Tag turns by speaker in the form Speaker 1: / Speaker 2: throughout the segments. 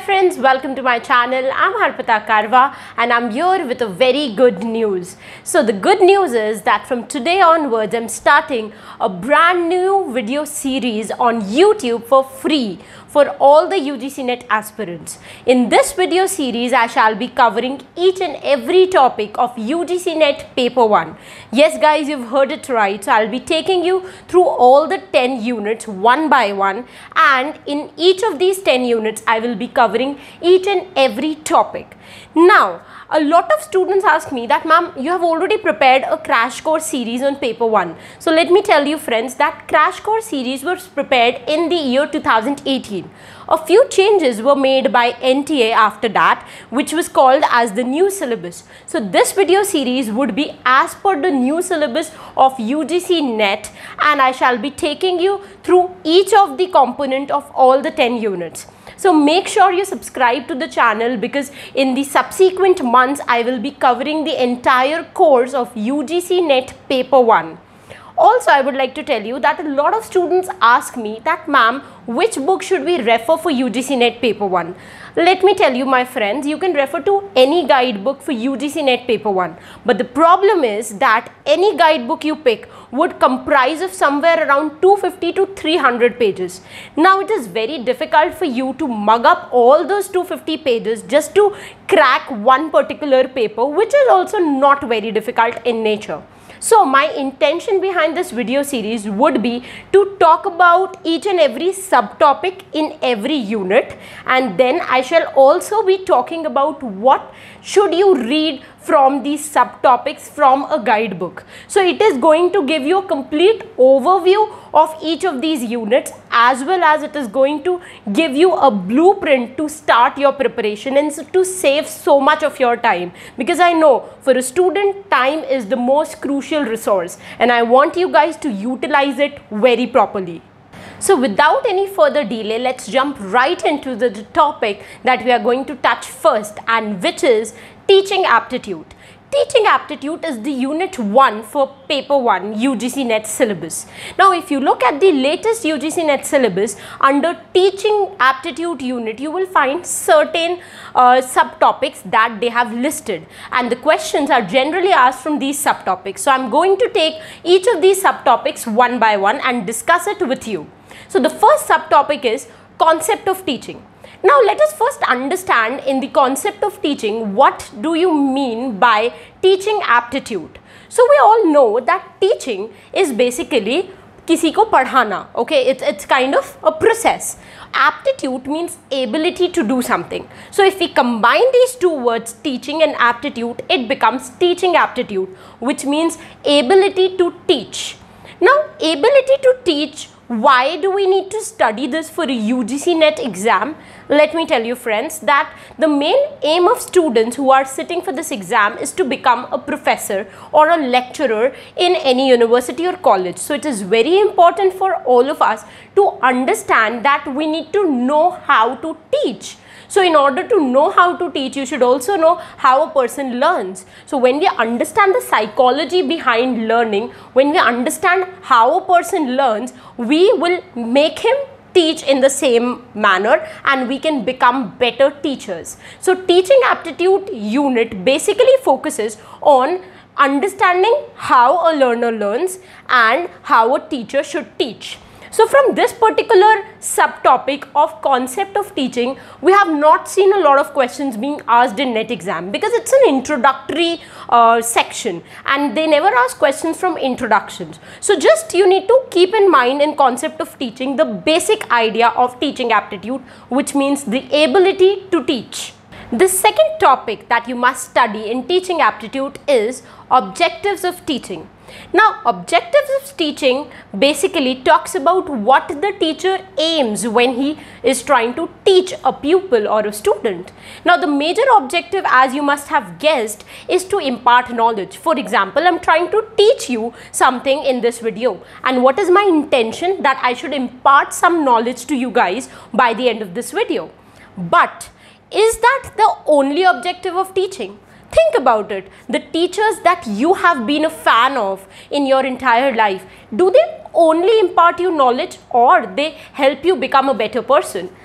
Speaker 1: friends, welcome to my channel. I'm Harpita Karwa and I'm here with a very good news. So the good news is that from today onwards I'm starting a brand new video series on YouTube for free for all the UGC NET aspirants. In this video series I shall be covering each and every topic of UGC NET paper 1. Yes guys, you've heard it right. So I'll be taking you through all the 10 units one by one, and in each of these 10 units I will be covering each and every topic. Now, a lot of students ask me that, ma'am, you have already prepared a crash course series on paper 1. So let me tell you friends that crash course series was prepared in the year 2018. A few changes were made by NTA after that, which was called as the new syllabus. So this video series would be as per the new syllabus of UGC NET, and I shall be taking you through each of the component of all the 10 units. So make sure you subscribe to the channel, because in the subsequent months I will be covering the entire course of UGC NET paper 1. Also, I would like to tell you that a lot of students ask me that, ma'am, which book should we refer for UGC NET paper 1? Let me tell you, my friends, you can refer to any guidebook for UGC NET paper 1. But the problem is that any guidebook you pick would comprise of somewhere around 250 to 300 pages. Now, it is very difficult for you to mug up all those 250 pages just to crack one particular paper, which is also not very difficult in nature. So my intention behind this video series would be to talk about each and every subtopic in every unit, and then I shall also be talking about what should you read from these subtopics from a guidebook. So it is going to give you a complete overview of each of these units, as well as it is going to give you a blueprint to start your preparation and to save so much of your time, because I know for a student time is the most crucial resource and I want you guys to utilize it very properly. So without any further delay, let's jump right into the topic that we are going to touch first, and which is teaching aptitude. Teaching aptitude is the unit 1 for paper 1 UGC NET syllabus. Now if you look at the latest UGC NET syllabus, under teaching aptitude unit you will find certain subtopics that they have listed, and the questions are generally asked from these subtopics. So I'm going to take each of these subtopics one by one and discuss it with you. So the first subtopic is concept of teaching. Now let us first understand in the concept of teaching, what do you mean by teaching aptitude? So we all know that teaching is basically किसी को पढ़ाना, okay? It's kind of a process. Aptitude means ability to do something. So if we combine these two words, teaching and aptitude, it becomes teaching aptitude, which means ability to teach. Now ability to teach, why do we need to study this for a UGC NET exam? Let me tell you friends that the main aim of students who are sitting for this exam is to become a professor or a lecturer in any university or college. So it is very important for all of us to understand that we need to know how to teach. So in order to know how to teach, you should also know how a person learns. So when we understand the psychology behind learning, when we understand how a person learns, we will make him teach in the same manner and we can become better teachers. So teaching aptitude unit basically focuses on understanding how a learner learns and how a teacher should teach. So from this particular subtopic of concept of teaching, we have not seen a lot of questions being asked in NET exam, because it's an introductory section and they never ask questions from introductions. So just you need to keep in mind in concept of teaching the basic idea of teaching aptitude, which means the ability to teach. The second topic that you must study in teaching aptitude is objectives of teaching. Now, objectives of teaching basically talks about what the teacher aims when he is trying to teach a pupil or a student. Now, the major objective, as you must have guessed, is to impart knowledge. For example, I'm trying to teach you something in this video, and what is my intention? That I should impart some knowledge to you guys by the end of this video. But is that the only objective of teaching? Think about it. The teachers that you have been a fan of in your entire life, do they only impart you knowledge or they help you become a better person?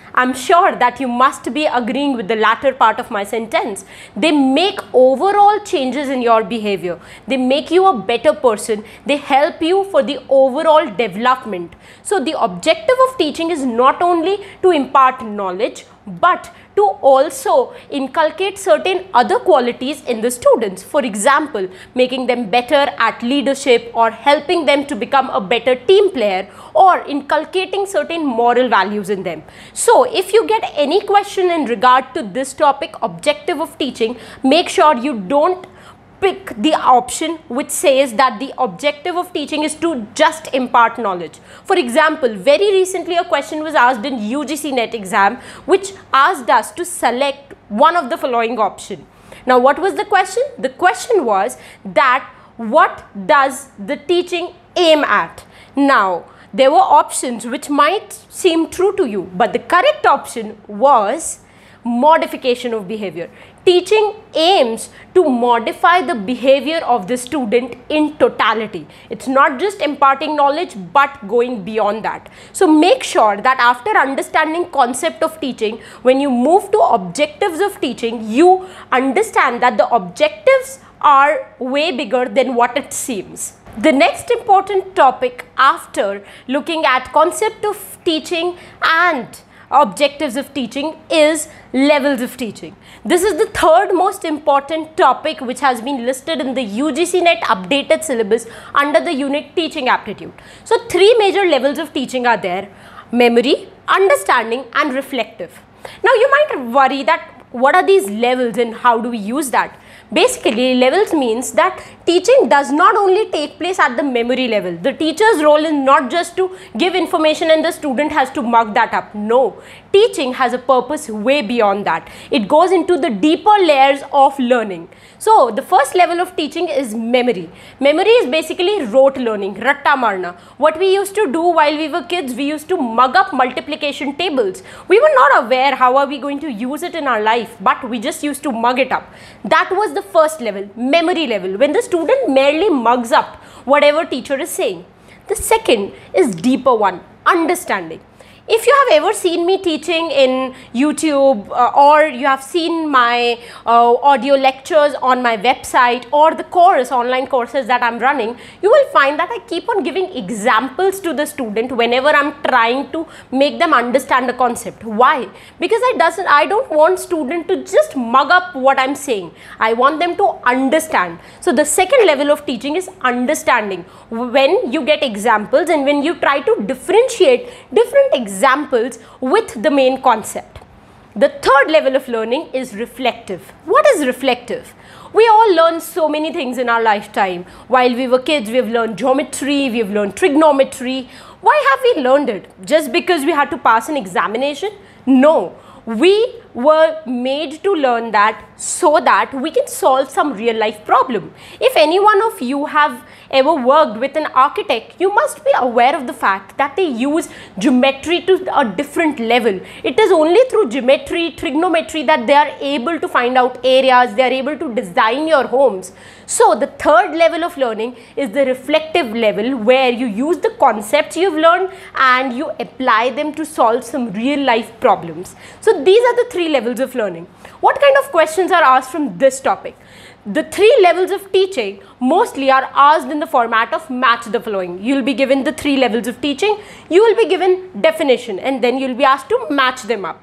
Speaker 1: I'm sure that you must be agreeing with the latter part of my sentence. They make overall changes in your behavior. They make you a better person. They help you for the overall development. So the objective of teaching is not only to impart knowledge, but to also inculcate certain other qualities in the students. For example, making them better at leadership, or helping them to become a better team player, or inculcating certain moral values in them. So if you get any question in regard to this topic, objective of teaching, make sure you don't pick the option which says that the objective of teaching is to just impart knowledge. For example, very recently a question was asked in UGC NET exam which asked us to select one of the following option. Now what was the question? The question was that what does the teaching aim at? Now there were options which might seem true to you, but the correct option was modification of behavior. Teaching aims to modify the behavior of the student in totality. It's not just imparting knowledge but going beyond that. So make sure that after understanding concept of teaching, when you move to objectives of teaching, you understand that the objectives are way bigger than what it seems. The next important topic after looking at concept of teaching and objectives of teaching is levels of teaching. This is the third most important topic which has been listed in the UGC NET updated syllabus under the unit teaching aptitude. So three major levels of teaching are there: memory, understanding and reflective. Now you might worry that what are these levels and how do we use that? Basically, levels means that teaching does not only take place at the memory level. The teacher's role is not just to give information and the student has to mug that up. No, teaching has a purpose way beyond that. It goes into the deeper layers of learning. So the first level of teaching is memory. Memory is basically rote learning, ratta marna. What we used to do while we were kids, we used to mug up multiplication tables. We were not aware how are we going to use it in our life, but we just used to mug it up. That was the first level, memory level, when the student merely mugs up whatever teacher is saying. The second is deeper one, understanding. If you have ever seen me teaching in YouTube or you have seen my audio lectures on my website or the course, online courses that I'm running, you will find that I keep on giving examples to the student whenever I'm trying to make them understand the concept. Why? Because I don't want student to just mug up what I'm saying. I want them to understand. So the second level of teaching is understanding. When you get examples and when you try to differentiate different examples with the main concept. The third level of learning is reflective. What is reflective? We all learn so many things in our lifetime. While we were kids, we have learned geometry, we have learned trigonometry. Why have we learned it? Just because we had to pass an examination? No. We were made to learn that so that we can solve some real life problem. If any one of you have ever worked with an architect, you must be aware of the fact that they use geometry to a different level. It is only through geometry, trigonometry that they are able to find out areas, they are able to design your homes. So the third level of learning is the reflective level, where you use the concepts you've learned and you apply them to solve some real life problems. So these are the three levels of learning. What kind of questions are asked from this topic? The three levels of teaching mostly are asked in the format of match the following. You will be given the three levels of teaching, you will be given definition, and then you will be asked to match them up.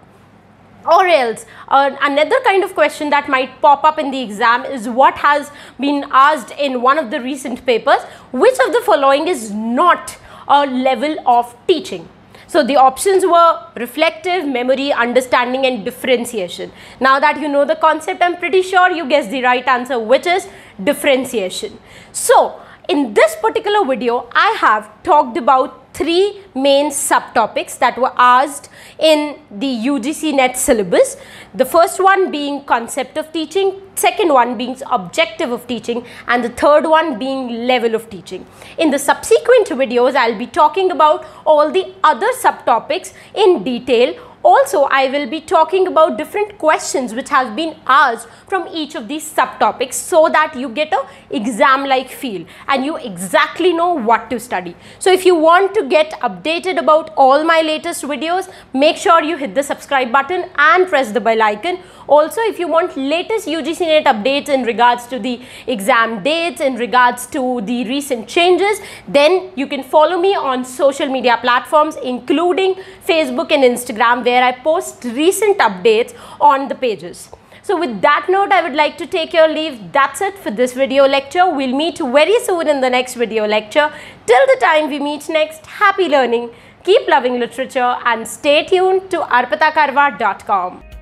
Speaker 1: Or else, another kind of question that might pop up in the exam is what has been asked in one of the recent papers: which of the following is not a level of teaching? So the options were reflective, memory, understanding and differentiation. Now that you know the concept, I'm pretty sure you guessed the right answer, which is differentiation. So in this particular video, I have talked about three main subtopics that were asked in the UGC NET syllabus. The first one being concept of teaching, second one being objective of teaching, and the third one being level of teaching. In the subsequent videos, I'll be talking about all the other subtopics in detail, Also, I will be talking about different questions which have been asked from each of these subtopics so that you get a exam-like feel and you exactly know what to study. So if you want to get updated about all my latest videos, make sure you hit the subscribe button and press the bell icon. Also, if you want latest UGC NET updates in regards to the exam dates, in regards to the recent changes, then you can follow me on social media platforms including Facebook and Instagram, where I post recent updates on the pages. So with that note, I would like to take your leave. That's it for this video lecture. We'll meet very soon in the next video lecture. Till the time we meet next, happy learning, keep loving literature and stay tuned to arpitakarwa.com.